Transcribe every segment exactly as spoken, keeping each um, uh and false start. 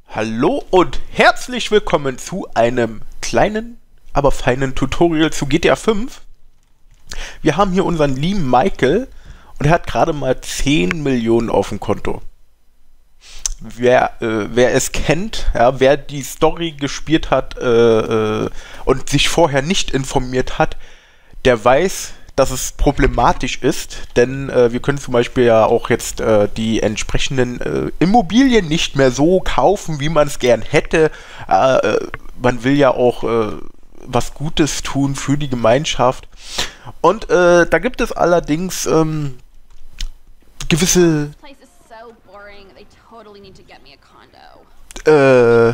Hallo und herzlich willkommen zu einem kleinen, aber feinen Tutorial zu G T A fünf. Wir haben hier unseren lieben Michael und er hat gerade mal zehn Millionen auf dem Konto. Wer, äh, wer es kennt, ja, wer die Story gespielt hat äh, äh, und sich vorher nicht informiert hat, der weiß, dass es problematisch ist, denn äh, wir können zum Beispiel ja auch jetzt äh, die entsprechenden äh, Immobilien nicht mehr so kaufen, wie man es gern hätte. Äh, äh, man will ja auch äh, was Gutes tun für die Gemeinschaft. Und äh, da gibt es allerdings ähm, gewisse äh,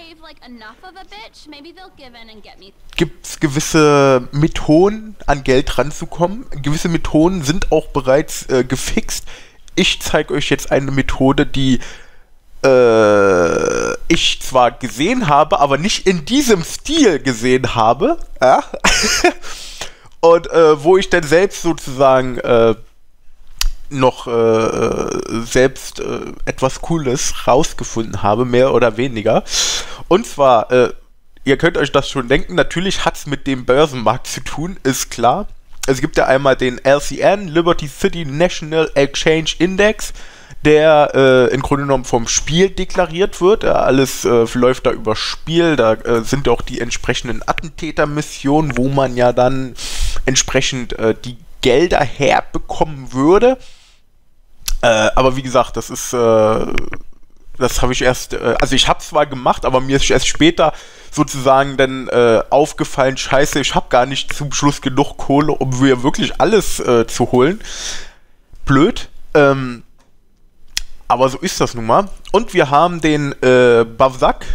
gibt es gewisse Methoden, an Geld ranzukommen. Gewisse Methoden sind auch bereits äh, gefixt. Ich zeige euch jetzt eine Methode, die äh, ich zwar gesehen habe, aber nicht in diesem Stil gesehen habe. Ja? Und äh, wo ich dann selbst sozusagen äh, noch äh, selbst äh, etwas Cooles rausgefunden habe, mehr oder weniger. Und zwar, äh, ihr könnt euch das schon denken, natürlich hat es mit dem Börsenmarkt zu tun, ist klar. Es gibt ja einmal den L C N, Liberty City National Exchange Index, der äh, im Grunde genommen vom Spiel deklariert wird. Ja, alles äh, läuft da über Spiel, da äh, sind auch die entsprechenden Attentätermissionen, wo man ja dann entsprechend äh, die Gelder herbekommen würde. Äh, aber wie gesagt, das ist... Äh, Das habe ich erst, äh, also ich habe zwar gemacht, aber mir ist erst später sozusagen dann äh, aufgefallen, scheiße, ich habe gar nicht zum Schluss genug Kohle, um mir wirklich alles äh, zu holen. Blöd. Ähm, aber so ist das nun mal. Und wir haben den äh, Bavzak,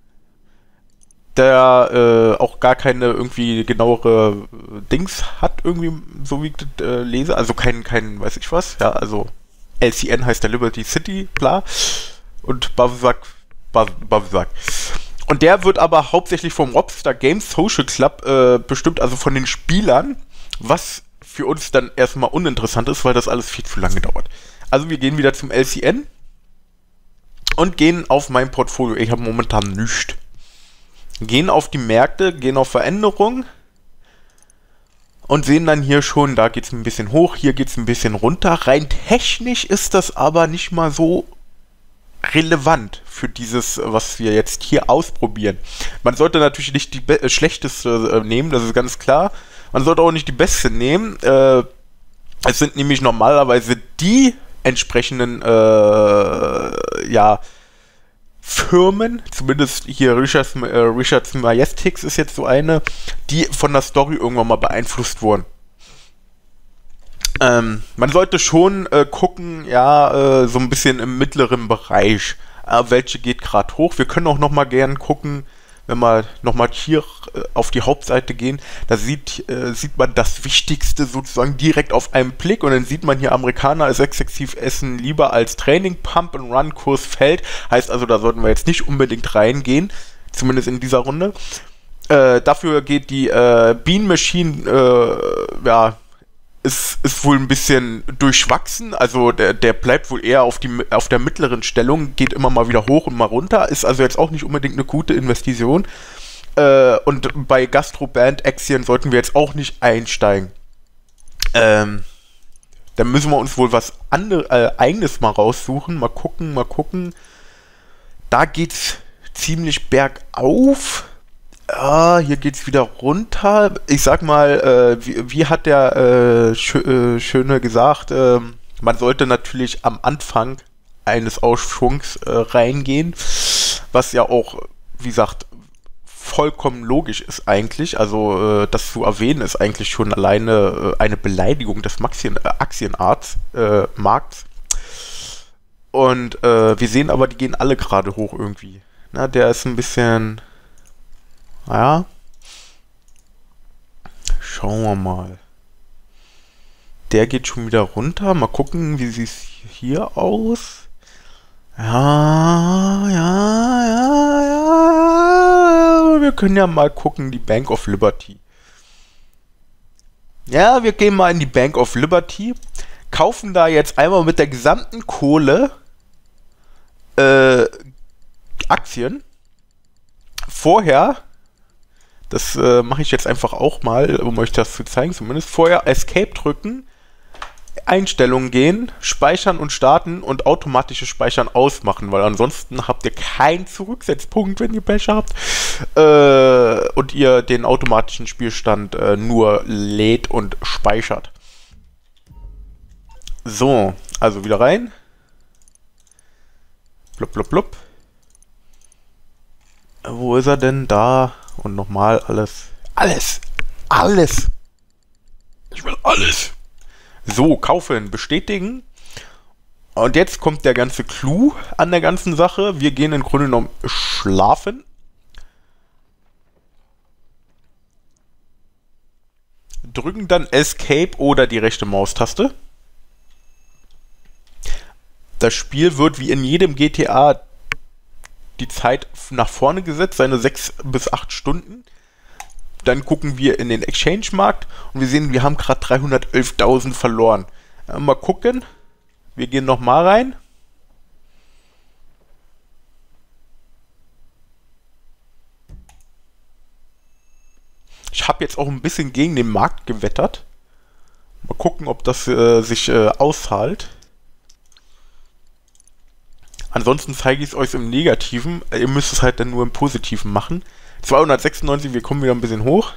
der äh, auch gar keine irgendwie genauere äh, Dings hat, irgendwie, so wie ich das äh, lese. Also kein, kein, weiß ich was. Ja, also L C N heißt der Liberty City, klar. Und Bavzak, Bavzak. Und der wird aber hauptsächlich vom Rockstar Games Social Club äh, bestimmt, also von den Spielern, was für uns dann erstmal uninteressant ist, weil das alles viel zu lange dauert. Also wir gehen wieder zum L C N und gehen auf mein Portfolio. Ich habe momentan nichts. Gehen auf die Märkte, gehen auf Veränderung und sehen dann hier schon, da geht es ein bisschen hoch, hier geht es ein bisschen runter. Rein technisch ist das aber nicht mal so relevant für dieses, was wir jetzt hier ausprobieren. Man sollte natürlich nicht die be- schlechteste äh, nehmen, das ist ganz klar. Man sollte auch nicht die beste nehmen. Äh, es sind nämlich normalerweise die entsprechenden äh, ja, Firmen, zumindest hier Richards, äh, Richards Majestix ist jetzt so eine, die von der Story irgendwann mal beeinflusst wurden. Ähm, man sollte schon äh, gucken, ja, äh, so ein bisschen im mittleren Bereich, äh, welche geht gerade hoch. Wir können auch nochmal gern gucken, wenn wir nochmal hier äh, auf die Hauptseite gehen, da sieht, äh, sieht man das Wichtigste sozusagen direkt auf einen Blick und dann sieht man hier, Amerikaner ist exzessiv essen lieber als Training, Pump and Run Kurs fällt, heißt also, da sollten wir jetzt nicht unbedingt reingehen, zumindest in dieser Runde. Äh, dafür geht die äh, Bean Machine, äh, ja, Ist, ist wohl ein bisschen durchwachsen, also der, der bleibt wohl eher auf, die, auf der mittleren Stellung, geht immer mal wieder hoch und mal runter, ist also jetzt auch nicht unbedingt eine gute Investition. Äh, und bei Gastroband Aktien sollten wir jetzt auch nicht einsteigen. Ähm, dann müssen wir uns wohl was andere, äh, eigenes mal raussuchen, mal gucken, mal gucken. Da geht's ziemlich bergauf. Ah, hier geht's wieder runter. Ich sag mal, äh, wie, wie hat der äh, Schö äh, Schöne gesagt, äh, man sollte natürlich am Anfang eines Aufschwungs äh, reingehen, was ja auch, wie gesagt, vollkommen logisch ist eigentlich. Also äh, das zu erwähnen ist eigentlich schon alleine äh, eine Beleidigung des Maxien äh, Aktienarts, äh, Markts. Und äh, wir sehen aber, die gehen alle gerade hoch irgendwie. Na, der ist ein bisschen... Ja. Schauen wir mal. Der geht schon wieder runter. Mal gucken, wie sieht es hier aus. Ja, ja, ja, ja. Wir können ja mal gucken, die Bank of Liberty. Ja, wir gehen mal in die Bank of Liberty. Kaufen da jetzt einmal mit der gesamten Kohle äh, Aktien. Vorher, das äh, mache ich jetzt einfach auch mal, um euch das zu zeigen zumindest, vorher Escape drücken, Einstellungen gehen, speichern und starten und automatisches Speichern ausmachen, weil ansonsten habt ihr keinen Zurücksetzpunkt, wenn ihr Pech habt, äh, und ihr den automatischen Spielstand äh, nur lädt und speichert. So, also wieder rein. Blub, blub, blub. Wo ist er denn? Da. Und nochmal alles. Alles! Alles! Ich will alles! So, kaufen, bestätigen. Und jetzt kommt der ganze Clou an der ganzen Sache. Wir gehen im Grunde genommen schlafen. Drücken dann Escape oder die rechte Maustaste. Das Spiel wird wie in jedem G T A die Zeit nach vorne gesetzt, seine sechs bis acht Stunden. Dann gucken wir in den Exchange-Markt und wir sehen, wir haben gerade dreihundertelftausend verloren. Äh, mal gucken. Wir gehen nochmal rein. Ich habe jetzt auch ein bisschen gegen den Markt gewettert. Mal gucken, ob das äh, sich äh, auszahlt. Ansonsten zeige ich es euch im Negativen. Ihr müsst es halt dann nur im Positiven machen. zweihundertsechsundneunzig, wir kommen wieder ein bisschen hoch.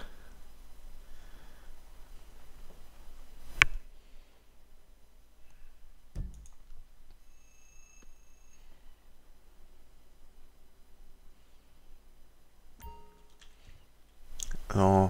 So.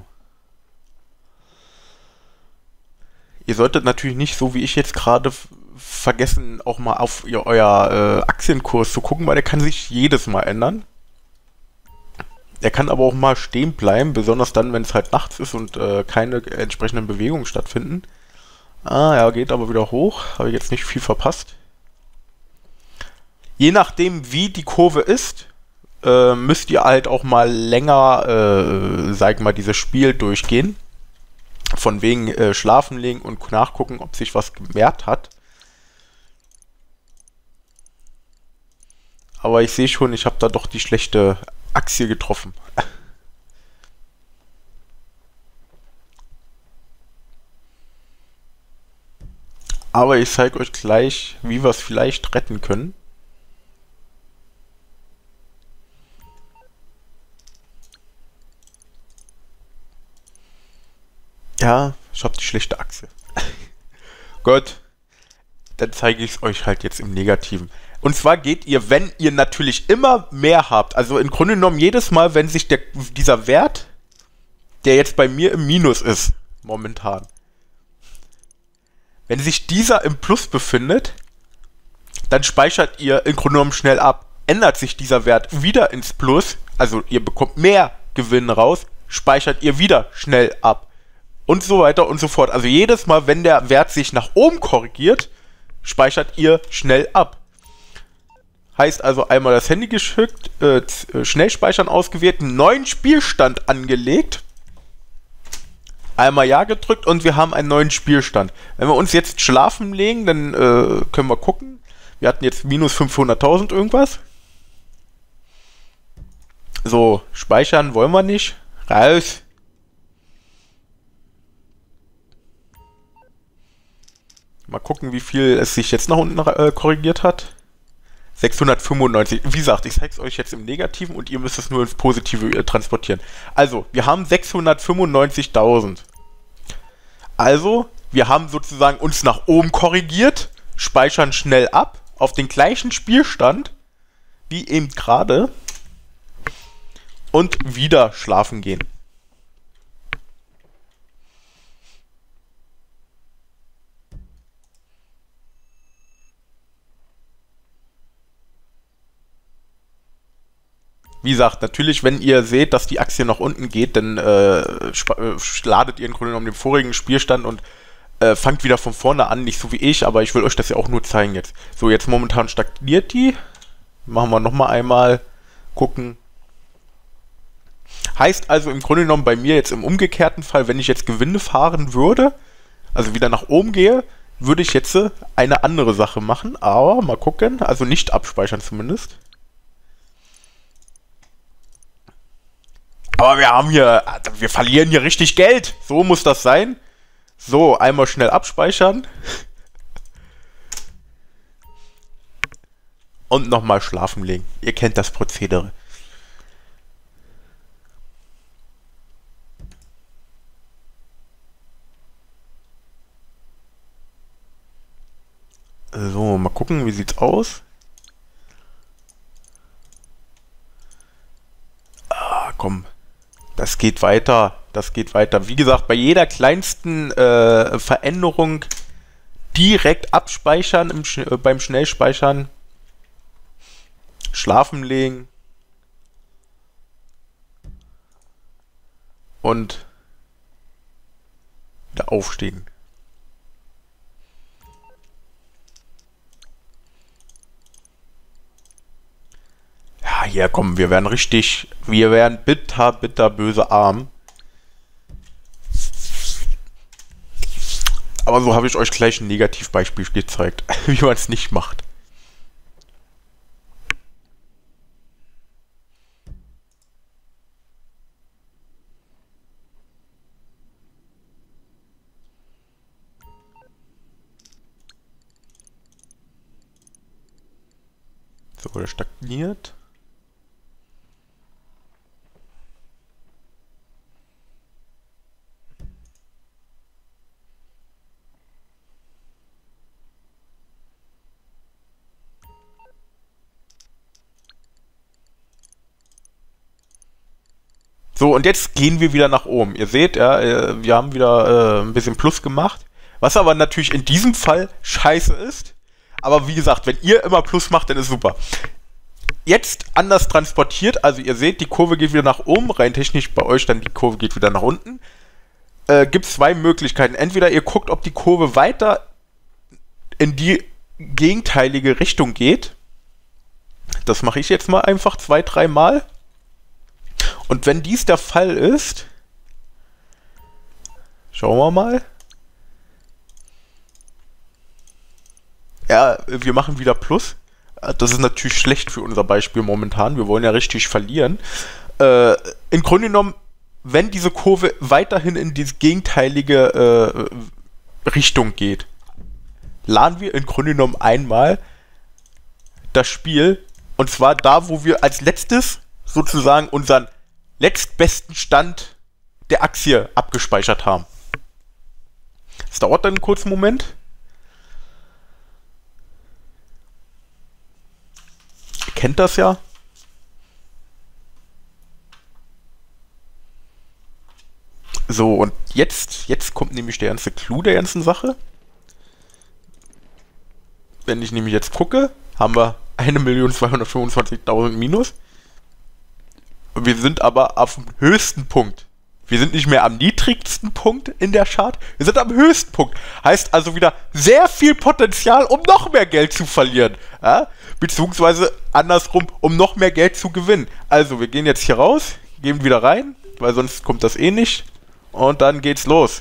Ihr solltet natürlich nicht, so wie ich jetzt gerade, vergessen, auch mal auf ihr, euer äh, Aktienkurs zu gucken, weil der kann sich jedes Mal ändern. Er kann aber auch mal stehen bleiben, besonders dann, wenn es halt nachts ist und äh, keine entsprechenden Bewegungen stattfinden. Ah, ja, geht aber wieder hoch. Habe ich jetzt nicht viel verpasst. Je nachdem, wie die Kurve ist, äh, müsst ihr halt auch mal länger, äh, sag mal, dieses Spiel durchgehen. Von wegen äh, schlafen legen und nachgucken, ob sich was gemehrt hat. Aber ich sehe schon, ich habe da doch die schlechte Aktie getroffen. Aber ich zeige euch gleich, wie wir es vielleicht retten können. Ja, ich habe die schlechte Aktie. Gut, dann zeige ich es euch halt jetzt im Negativen. Und zwar geht ihr, wenn ihr natürlich immer mehr habt, also im Grunde genommen jedes Mal, wenn sich der, dieser Wert, der jetzt bei mir im Minus ist, momentan, wenn sich dieser im Plus befindet, dann speichert ihr im Grunde genommen schnell ab. Ändert sich dieser Wert wieder ins Plus, also ihr bekommt mehr Gewinn raus, speichert ihr wieder schnell ab. Und so weiter und so fort. Also jedes Mal, wenn der Wert sich nach oben korrigiert, speichert ihr schnell ab. Heißt also einmal das Handy geschickt, äh, Schnellspeichern ausgewählt, einen neuen Spielstand angelegt, einmal Ja gedrückt und wir haben einen neuen Spielstand. Wenn wir uns jetzt schlafen legen, dann äh, können wir gucken. Wir hatten jetzt minus fünfhunderttausend irgendwas. So, speichern wollen wir nicht. Raus. Mal gucken, wie viel es sich jetzt nach unten äh, korrigiert hat. sechshundertfünfundneunzig. Wie gesagt, ich zeige es euch jetzt im Negativen und ihr müsst es nur ins Positive äh, transportieren. Also, wir haben sechshundertfünfundneunzigtausend. Also, wir haben sozusagen uns nach oben korrigiert, speichern schnell ab, auf den gleichen Spielstand, wie eben gerade, und wieder schlafen gehen. Wie gesagt, natürlich, wenn ihr seht, dass die Aktie nach unten geht, dann äh, äh, ladet ihr im Grunde genommen den vorigen Spielstand und äh, fangt wieder von vorne an, nicht so wie ich, aber ich will euch das ja auch nur zeigen jetzt. So, jetzt momentan stagniert die. Machen wir nochmal einmal, gucken. Heißt also im Grunde genommen bei mir jetzt im umgekehrten Fall, wenn ich jetzt Gewinne fahren würde, also wieder nach oben gehe, würde ich jetzt eine andere Sache machen, aber mal gucken, also nicht abspeichern zumindest. Aber wir haben hier, wir verlieren hier richtig Geld. So muss das sein. So, einmal schnell abspeichern. Und nochmal schlafen legen. Ihr kennt das Prozedere. So, mal gucken, wie sieht's aus. Ah, komm. Das geht weiter. Das geht weiter. Wie gesagt, bei jeder kleinsten äh, Veränderung direkt abspeichern im Sch äh, beim Schnellspeichern. Schlafen legen. Und wieder aufstehen. Ja, hier, komm, wir werden richtig, wir werden bitter, bitter, böse arm. Aber so habe ich euch gleich ein Negativbeispiel gezeigt, wie man es nicht macht. So, der stagniert. So, und jetzt gehen wir wieder nach oben. Ihr seht, ja, wir haben wieder äh, ein bisschen Plus gemacht. Was aber natürlich in diesem Fall scheiße ist. Aber wie gesagt, wenn ihr immer Plus macht, dann ist super. Jetzt anders transportiert. Also ihr seht, die Kurve geht wieder nach oben. Rein technisch bei euch dann die Kurve geht wieder nach unten. Äh, gibt es zwei Möglichkeiten. Entweder ihr guckt, ob die Kurve weiter in die gegenteilige Richtung geht. Das mache ich jetzt mal einfach zwei, drei Mal. Und wenn dies der Fall ist, schauen wir mal. Ja, wir machen wieder Plus. Das ist natürlich schlecht für unser Beispiel momentan. Wir wollen ja richtig verlieren. Äh, Im Grunde genommen, wenn diese Kurve weiterhin in die gegenteilige äh, Richtung geht, laden wir im Grunde genommen einmal das Spiel. Und zwar da, wo wir als letztes sozusagen unseren letztbesten Stand der Aktie abgespeichert haben. Es dauert dann einen kurzen Moment. Ihr kennt das ja. So, und jetzt, jetzt kommt nämlich der ganze Clou der ganzen Sache. Wenn ich nämlich jetzt gucke, haben wir eine Million zweihundertfünfundzwanzigtausend minus. Wir sind aber auf dem höchsten Punkt. Wir sind nicht mehr am niedrigsten Punkt in der Chart. Wir sind am höchsten Punkt. Heißt also wieder sehr viel Potenzial, um noch mehr Geld zu verlieren. Ja? Beziehungsweise andersrum, um noch mehr Geld zu gewinnen. Also wir gehen jetzt hier raus, gehen wieder rein, weil sonst kommt das eh nicht. Und dann geht's los.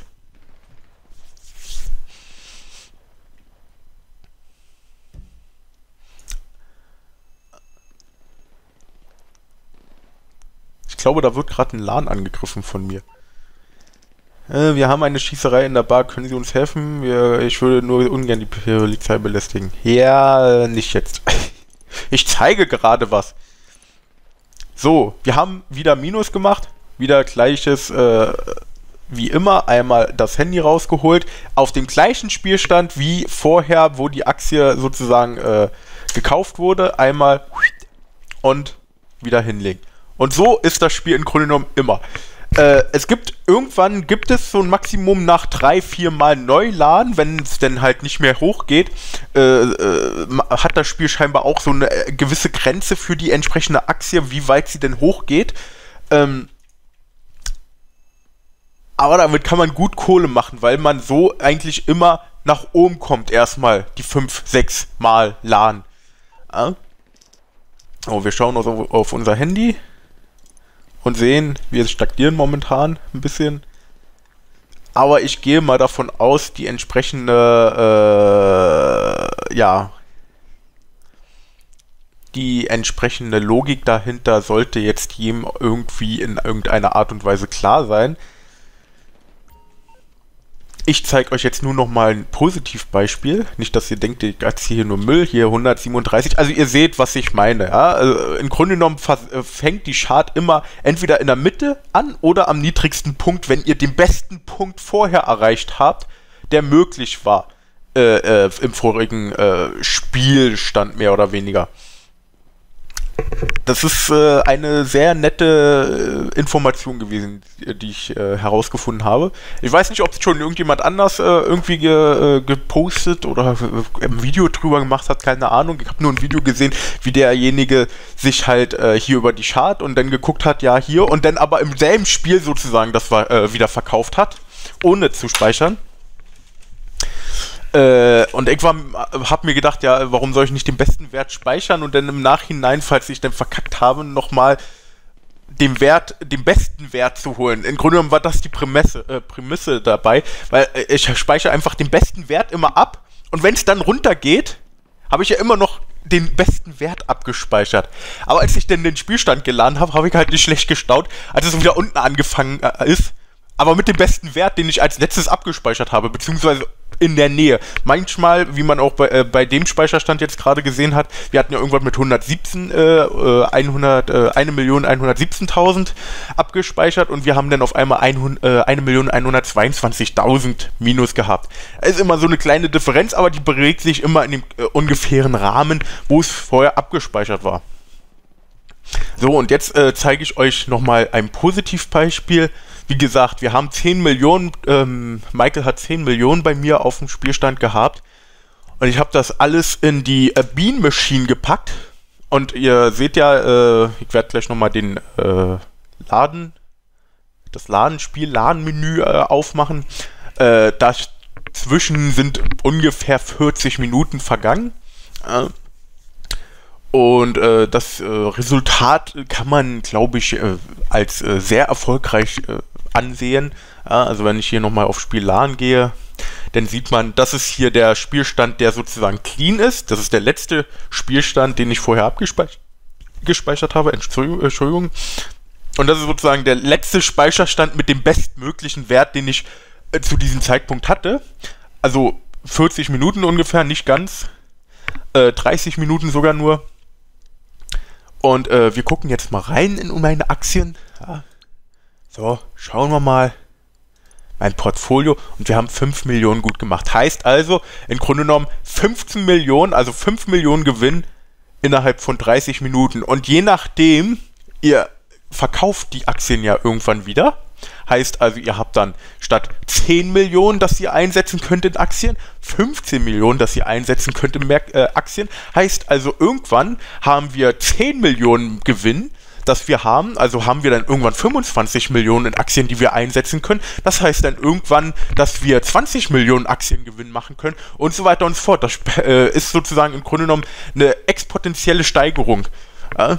Ich glaube, da wird gerade ein LAN angegriffen von mir. Äh, wir haben eine Schießerei in der Bar. Können Sie uns helfen? Wir, ich würde nur ungern die Polizei belästigen. Ja, nicht jetzt. Ich zeige gerade was. So, wir haben wieder Minus gemacht. Wieder gleiches äh, wie immer. Einmal das Handy rausgeholt. Auf dem gleichen Spielstand wie vorher, wo die Aktie sozusagen äh, gekauft wurde. Einmal und wieder hinlegen. Und so ist das Spiel im Grunde genommen immer. Äh, es gibt, irgendwann gibt es so ein Maximum nach drei, vier Mal Neuladen, wenn es denn halt nicht mehr hochgeht, äh, äh, hat das Spiel scheinbar auch so eine gewisse Grenze für die entsprechende Aktie, wie weit sie denn hochgeht. Ähm, aber damit kann man gut Kohle machen, weil man so eigentlich immer nach oben kommt erstmal, die fünf, sechs Mal Laden. Ja? Oh, wir schauen also auf unser Handy. Und sehen, wir stagnieren momentan ein bisschen. Aber ich gehe mal davon aus, die entsprechende, äh, ja, die entsprechende Logik dahinter sollte jetzt jedem irgendwie in irgendeiner Art und Weise klar sein. Ich zeige euch jetzt nur noch mal ein Positivbeispiel. Nicht, dass ihr denkt, ich erzähle hier nur Müll. Hier hundertsiebenunddreißig. Also ihr seht, was ich meine. Ja? Also im Grunde genommen fängt die Chart immer entweder in der Mitte an oder am niedrigsten Punkt, wenn ihr den besten Punkt vorher erreicht habt, der möglich war äh, äh, im vorigen äh, Spielstand mehr oder weniger. Das ist äh, eine sehr nette äh, Information gewesen, die ich äh, herausgefunden habe. Ich weiß nicht, ob schon irgendjemand anders äh, irgendwie ge, äh, gepostet oder äh, ein Video drüber gemacht hat, keine Ahnung. Ich habe nur ein Video gesehen, wie derjenige sich halt äh, hier über die Chart und dann geguckt hat, ja hier, und dann aber im selben Spiel sozusagen das war, äh, wieder verkauft hat, ohne zu speichern. Äh, und irgendwann habe mir gedacht, ja, warum soll ich nicht den besten Wert speichern und dann im Nachhinein, falls ich dann verkackt habe, nochmal den Wert, den besten Wert zu holen. Im Grunde genommen war das die Prämisse, äh, Prämisse dabei, weil äh, ich speichere einfach den besten Wert immer ab und wenn es dann runtergeht, habe ich ja immer noch den besten Wert abgespeichert. Aber als ich dann den Spielstand geladen habe, habe ich halt nicht schlecht gestaunt, als es wieder unten angefangen äh, ist, aber mit dem besten Wert, den ich als letztes abgespeichert habe, beziehungsweise in der Nähe. Manchmal, wie man auch bei, äh, bei dem Speicherstand jetzt gerade gesehen hat, wir hatten ja irgendwann mit hundertsiebzehn, äh, hundert, äh, eine Million hundertsiebzehntausend abgespeichert und wir haben dann auf einmal eine Million hundertzweiundzwanzigtausend minus gehabt. Das ist immer so eine kleine Differenz, aber die bewegt sich immer in dem äh, ungefähren Rahmen, wo es vorher abgespeichert war. So, und jetzt äh, zeige ich euch nochmal ein Positivbeispiel. Wie gesagt, wir haben zehn Millionen, ähm, Michael hat zehn Millionen bei mir auf dem Spielstand gehabt und ich habe das alles in die äh, Bean Machine gepackt und ihr seht ja, äh, ich werde gleich nochmal den äh, Laden, das Ladenspiel, Ladenmenü äh, aufmachen. Äh, dazwischen sind ungefähr vierzig Minuten vergangen. Äh, Und äh, das äh, Resultat kann man, glaube ich, äh, als äh, sehr erfolgreich äh, ansehen. Ja, also wenn ich hier nochmal auf Spiel LAN gehe, dann sieht man, das ist hier der Spielstand, der sozusagen clean ist. Das ist der letzte Spielstand, den ich vorher abgespeichert habe. Entschuldigung. Und das ist sozusagen der letzte Speicherstand mit dem bestmöglichen Wert, den ich äh, zu diesem Zeitpunkt hatte. Also vierzig Minuten ungefähr, nicht ganz. Äh, dreißig Minuten sogar nur. Und äh, wir gucken jetzt mal rein in meine Aktien. Ja. So, schauen wir mal. Mein Portfolio. Und wir haben fünf Millionen gut gemacht. Heißt also, im Grunde genommen fünfzehn Millionen, also fünf Millionen Gewinn innerhalb von dreißig Minuten. Und je nachdem, ihr verkauft die Aktien ja irgendwann wieder. Heißt also, ihr habt dann statt zehn Millionen, das ihr einsetzen könnt in Aktien, fünfzehn Millionen, das ihr einsetzen könnt in Mer äh, Aktien. Heißt also, irgendwann haben wir zehn Millionen Gewinn, das wir haben. Also haben wir dann irgendwann fünfundzwanzig Millionen in Aktien, die wir einsetzen können. Das heißt dann irgendwann, dass wir zwanzig Millionen Aktiengewinn machen können und so weiter und so fort. Das äh, ist sozusagen im Grunde genommen eine exponentielle Steigerung. Äh,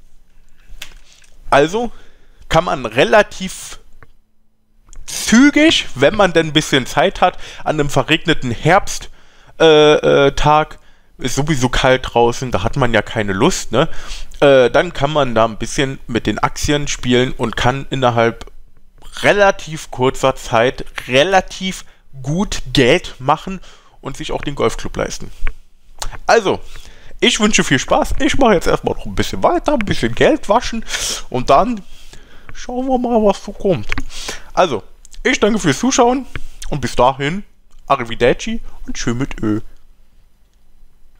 also kann man relativ zügig, wenn man denn ein bisschen Zeit hat, an einem verregneten Herbsttag, äh, äh, ist sowieso kalt draußen, da hat man ja keine Lust, ne? Äh, dann kann man da ein bisschen mit den Aktien spielen und kann innerhalb relativ kurzer Zeit relativ gut Geld machen und sich auch den Golfclub leisten. Also, ich wünsche viel Spaß. Ich mache jetzt erstmal noch ein bisschen weiter, ein bisschen Geld waschen und dann schauen wir mal, was so kommt. Also, ich danke fürs Zuschauen und bis dahin, Arrivederci und schön mit Ö.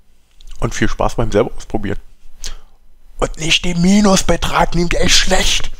Und viel Spaß beim selber ausprobieren. Und nicht den Minusbetrag nehmen, der ist schlecht.